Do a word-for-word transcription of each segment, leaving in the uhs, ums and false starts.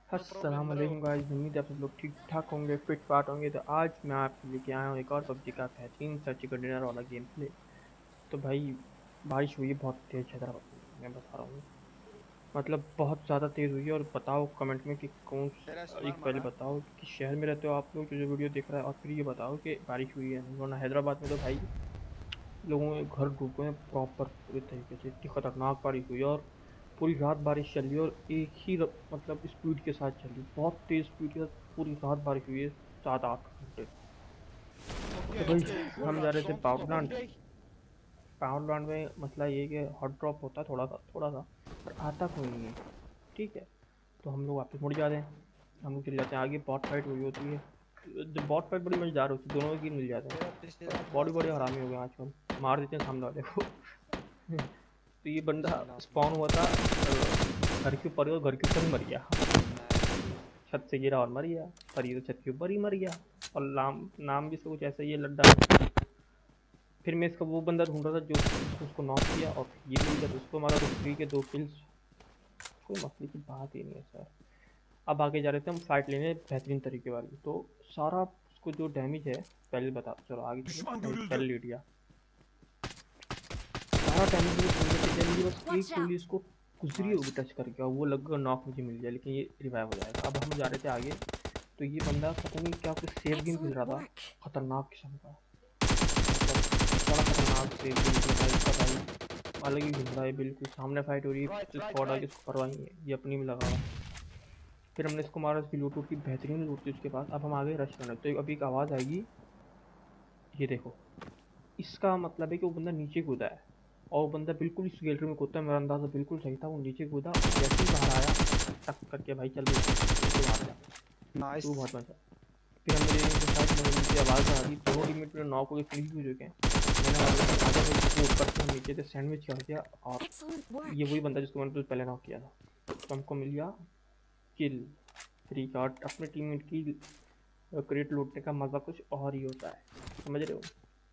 अस्सलाम वालेकुम गाइस, उम्मीद है आप सब लोग ठीक ठाक होंगे, फिट फाट होंगे। तो आज मैं आपके लेके आया हूँ एक और पबजी का बेहतरीन सा चिकन डिनर वाला गेम प्ले। तो भाई बारिश हुई है बहुत तेज़ हैदराबाद में, मैं बता रहा हूँ। मतलब बहुत ज़्यादा तेज़ हुई है। और बताओ कमेंट में कि कौन तेरा स- स्मार एक पहले मारा। बताओ कि शहर में रहते हो आप लोग जो जो वीडियो देख रहा है, और फिर ये बताओ कि बारिश हुई है नहीं। वरना हैदराबाद में तो भाई लोगों के घर डूब गए प्रॉपर पूरी तरीके से। इतनी खतरनाक बारिश हुई है और पूरी रात बारिश चल रही है, और एक ही र- मतलब स्पीड के साथ चल रही है, बहुत तेज स्पीड के साथ पूरी रात बारिश हुई है, सात आठ घंटे। तो Ok, भाई ok, हम voilà, जा रहे थे centre power dans mon plant. vieil. Power plant में मसला ये है कि हॉट ड्रॉप होता है थोड़ा सा थोड़ा सा, पर आता कोई नहीं है। ठीक है, तो हम लोग वापस मुड़ जाते हैं। हम लोग चले जाते हैं आगे, बॉट फाइट हुई होती है। जब बॉट फाइट बड़ी मजेदार होती है, दोनों के किल मिल जाते हैं। Era पर precisamente बॉडी बड़े assim. हरामी हो गए आजकल, मार देते हैं सामने वाले को। तो ये बंदा Impressionante, स्पॉन mano. हुआ था अ, घर के ऊपर, और घर के ऊपर ही मर गया। Mas. छत से गिरा और मर गया। पर ये तो छत के ऊपर ही मर गया। और नाम नाम भी इसका कुछ ऐसा ही है, लड्डा। फिर मैं इसका वो बंदा ढूंढ रहा था जो जिसने उसको नॉक किया, और फिर ये मिल गया तो उसको मारा, तो फ्री के दो किल्स। कोई मसले की बात ही नहीं है सर। अब आगे जा रहे थे हम फाइट लेने बेहतरीन तरीके वाली। तो सारा उसको जो डैमेज है, पहले बता, चलो आगे चलो, Düşman मैं görüldü. पहले लेट गया। सारा डैमेज मुझे सुनने से जब मुझे बस एक Watch गोली out! इसको गुजरी होगी Nice. टच करके, और वो लगभग नॉक मुझे मिल गया, लेकिन ये रिवाइव हो जाएगा। अब हम जा रहे थे आगे। तो ये बंदा पता नहीं क्या कुछ सेफ गेम खेल Excellent रहा था, work. खतरनाक किस्म का। मतलब बड़ा खतरनाक सेफ गेम खेल रहा है इसका भाई। अलग ही घूम रहा है, बिल्कुल सामने फाइट हो रही है, Right, पीछे right, स्क्वाड आके right. इसको परवाह नहीं है, ये अपनी में लगा हुआ है। फिर हमने इसको मारा, इसकी लूट उठ की, बेहतरीन लूट थी उसके पास। अब हम आगे रश करने, तो अभी एक आवाज़ आएगी, ये देखो। इसका मतलब है कि वो बंदा नीचे कूदा है, और वो बंदा बिल्कुल इस गैलरी में कूदता है। मेरा अंदाज़ा बिल्कुल सही था, वो नीचे कूदा और जैसे ही बाहर आया, टक करके भाई चल भाई तू मार जा, तू Nice. बहुत बचा। फिर हमने देखा कि शायद मैंने नीचे आवाज़ आ रही, दोनों टीममेट मेरे नॉक होकर फ्री हो चुके हैं। मैंने वहाँ बोला कि आजा भाई, इसको ऊपर से हम नीचे से सैंडविच कर दिया, और Excellent ये work. वही बंदा जिसको मैंने पहले नॉक किया था। तो हमको मिल गया किल फ्री का। और अपने टीममेट की क्रेट लूटने का मज़ा कुछ और ही होता है, समझ रहे हो।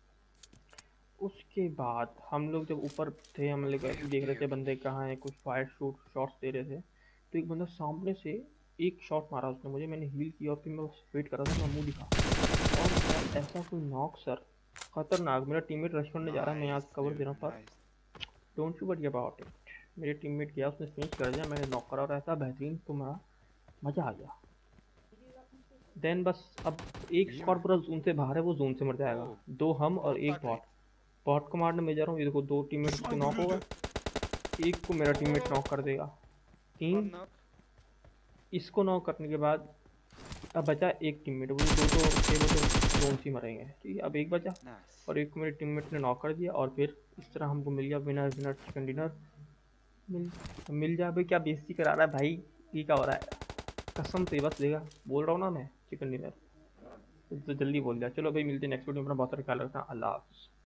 उसके बाद हम लोग जब ऊपर थे, हम लोग ऐसे ही देख रहे थे बंदे कहाँ हैं, कुछ फायर शूट शॉट्स दे रहे थे। तो एक बंदा सामने से एक शॉट मारा उसने मुझे, मैंने हील किया, और फिर मैं बस वेट कर रहा था, मैं मुंह दिखा। और सर ऐसा कोई नॉक सर, खतरनाक। मेरा टीममेट रश करने जा रहा है, मैं यहाँ Nice, से कवर दे dude. रहा हूँ, पर Nice. Don't you worry about it. मेरे टीममेट गया, उसने फिनिश कर दिया, मैंने नॉक करा, और ऐसा बेहतरीन तो मेरा मज़ा आ गया। देन बस अब एक İyi स्क्वाड mi? पूरा जोन से बाहर है, वो जोन से मर जाएगा। Oh. दो हम और Bot एक बॉट। taklit. बॉट को मारने में जा रहा हूँ, ये देखो दो टीममेट उसके Düşman नॉक हो görüldü. गए। एक को मेरा टीममेट Oh. नॉक कर देगा, तीन। One knock. इसको नॉक करने के बाद अब बचा एक टीममेट, वो दो तो थे, वो तो जोन से ही मरेंगे। ठीक है, अब एक बचा, Nice. और एक को मेरे टीममेट ने नॉक कर दिया। और फिर इस तरह हमको मिल गया विनर विनर चिकन डिनर। मिल मिल जा भाई, क्या बेइज्जती करा रहा है भाई, ये क्या हो रहा है। कसम से बस देगा, बोल रहा हूँ ना मैं चिकन डिनर। तो जल्दी बोल दिया। चलो भाई, मिलते हैं नेक्स्ट वीडियो में, अपना बहुत सारा ख्याल रखना, अल्लाह हाफ़िज़।